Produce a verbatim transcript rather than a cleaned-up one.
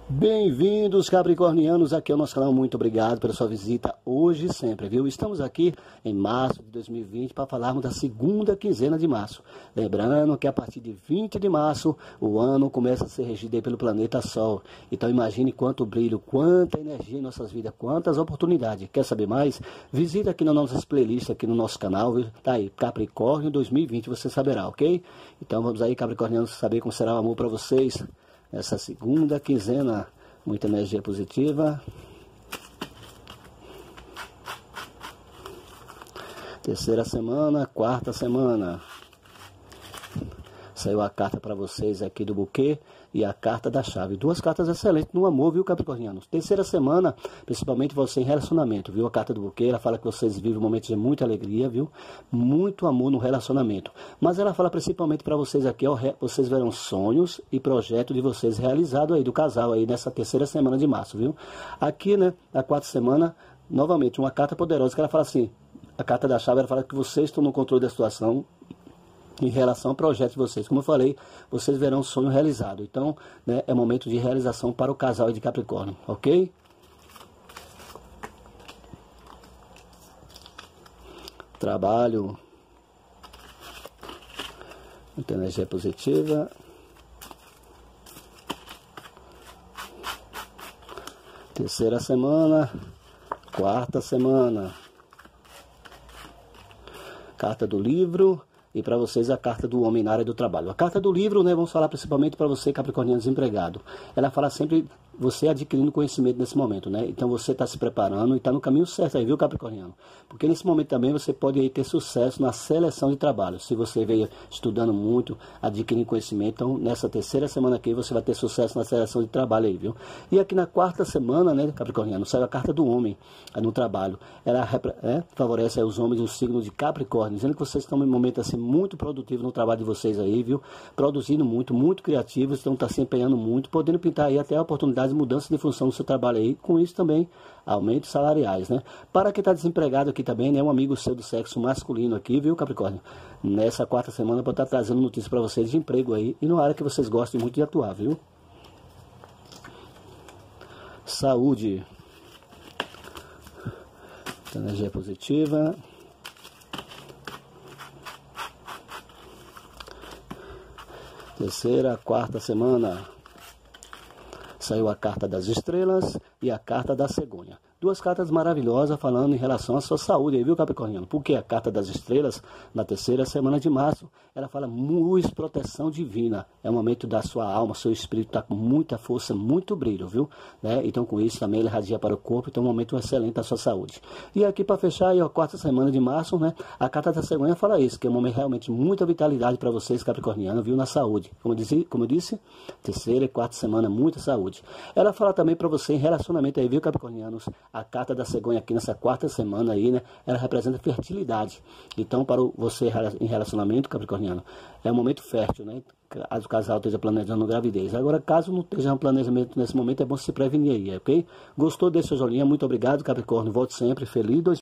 Bem-vindos, capricornianos, aqui ao nosso canal. Muito obrigado pela sua visita hoje e sempre, viu? Estamos aqui em março de dois mil e vinte para falarmos da segunda quinzena de março. Lembrando que a partir de vinte de março o ano começa a ser regido aí pelo planeta Sol. Então imagine quanto brilho, quanta energia em nossas vidas, quantas oportunidades. Quer saber mais? Visita aqui nas nossas playlists, aqui no nosso canal, viu? Tá aí, Capricórnio dois mil e vinte, você saberá, ok? Então vamos aí, capricornianos, saber como será o amor para vocês essa segunda quinzena. Muita energia positiva. Terceira semana, quarta semana. Saiu a carta para vocês aqui do buquê e a carta da chave. Duas cartas excelentes no amor, viu, capricornianos? Terceira semana, principalmente você em relacionamento, viu? A carta do buquê, ela fala que vocês vivem momentos de muita alegria, viu? Muito amor no relacionamento. Mas ela fala principalmente para vocês aqui, ó, vocês verão sonhos e projetos de vocês realizados aí, do casal aí, nessa terceira semana de março, viu? Aqui, né, na quarta semana, novamente, uma carta poderosa que ela fala assim, a carta da chave, ela fala que vocês estão no controle da situação, em relação ao projeto de vocês. Como eu falei, vocês verão um sonho realizado. Então, né, é momento de realização para o casal de Capricórnio, ok? Trabalho. Muita energia positiva. Terceira semana. Quarta semana. Carta do livro. E para vocês a carta do homem na área do trabalho. A carta do livro, né, vamos falar principalmente para você, capricorniano desempregado. Ela fala sempre você adquirindo conhecimento nesse momento, né? Então você está se preparando e está no caminho certo aí, viu, capricorniano? Porque nesse momento também você pode aí ter sucesso na seleção de trabalho. Se você veio estudando muito, adquirindo conhecimento, então nessa terceira semana aqui você vai ter sucesso na seleção de trabalho aí, viu? E aqui na quarta semana, né, capricorniano, saiu a carta do homem no trabalho. Ela é, favorece aí os homens do signo de Capricórnio, dizendo que vocês estão em um momento assim muito produtivo no trabalho de vocês aí, viu? Produzindo muito, muito criativos, então tá se empenhando muito, podendo pintar aí até a oportunidade de mudança de função no seu trabalho aí, com isso também aumentos salariais, né? Para quem está desempregado aqui também, né, um amigo seu do sexo masculino aqui, viu, Capricórnio? Nessa quarta semana pode estar trazendo notícias para vocês de emprego aí, e numa área que vocês gostem muito de atuar, viu? Saúde. Energia positiva. Terceira, quarta semana. Saiu a carta das estrelas e a carta da cegonha. Duas cartas maravilhosas falando em relação à sua saúde aí, viu, capricorniano? Porque a carta das estrelas, na terceira semana de março, ela fala luz, proteção divina. É o momento da sua alma, seu espírito está com muita força, muito brilho, viu? Né? Então com isso também ele radia para o corpo, então é um momento excelente da sua saúde. E aqui para fechar aí, a quarta semana de março, né? A carta da cegonha fala isso, que é um momento realmente muita vitalidade para vocês, capricornianos, viu? Na saúde. Como eu disse, como eu disse, terceira e quarta semana, muita saúde. Ela fala também para você em relacionamento aí, viu, capricornianos? A carta da cegonha aqui nessa quarta semana aí, né? Ela representa fertilidade. Então, para você em relacionamento, capricorniano, é um momento fértil, né? Caso o casal esteja planejando gravidez. Agora, caso não esteja um planejamento nesse momento, é bom se prevenir aí, ok? Gostou desse seu jolinha? Muito obrigado, Capricórnio. Volte sempre. Feliz dois mil e vinte.